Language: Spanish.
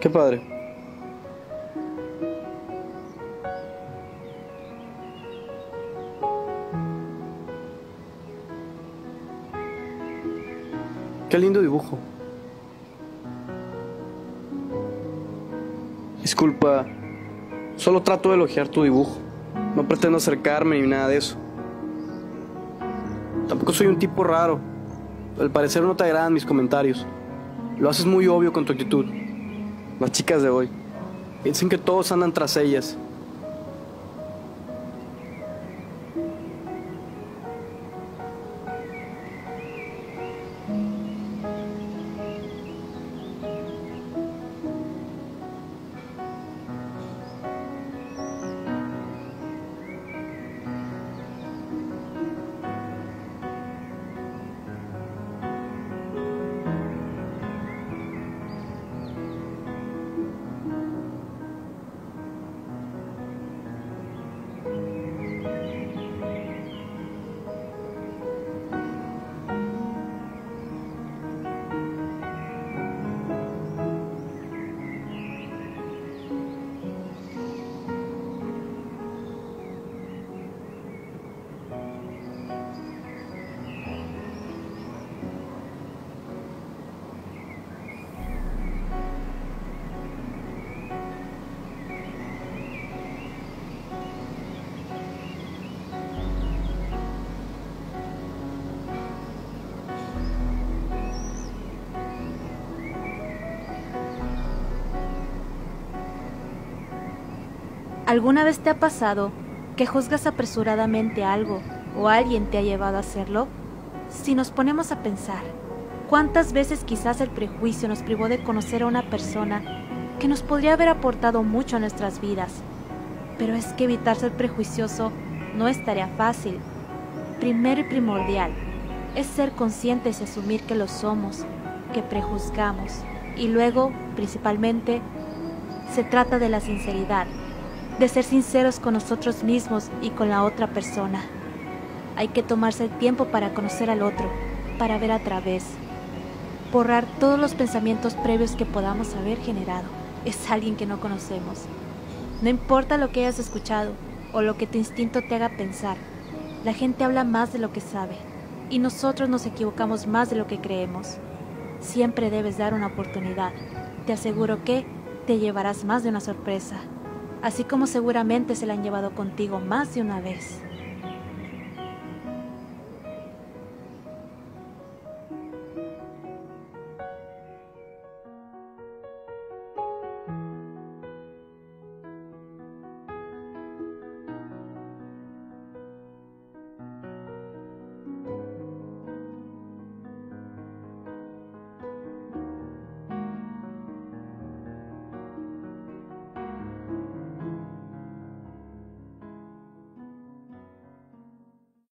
Qué padre. Qué lindo dibujo. Disculpa, solo trato de elogiar tu dibujo. No pretendo acercarme ni nada de eso. Tampoco soy un tipo raro. Al parecer no te agradan mis comentarios. Lo haces muy obvio con tu actitud. Las chicas de hoy piensan que todos andan tras ellas. ¿Alguna vez te ha pasado que juzgas apresuradamente algo o alguien te ha llevado a hacerlo? Si nos ponemos a pensar, ¿cuántas veces quizás el prejuicio nos privó de conocer a una persona que nos podría haber aportado mucho a nuestras vidas? Pero es que evitar ser prejuicioso no es tarea fácil. Primero y primordial es ser conscientes y asumir que lo somos, que prejuzgamos. Y luego, principalmente, se trata de la sinceridad, de ser sinceros con nosotros mismos y con la otra persona. Hay que tomarse el tiempo para conocer al otro, para ver a través, borrar todos los pensamientos previos que podamos haber generado. Es alguien que no conocemos. No importa lo que hayas escuchado o lo que tu instinto te haga pensar, la gente habla más de lo que sabe y nosotros nos equivocamos más de lo que creemos. Siempre debes dar una oportunidad. Te aseguro que te llevarás más de una sorpresa, así como seguramente se la han llevado contigo más de una vez.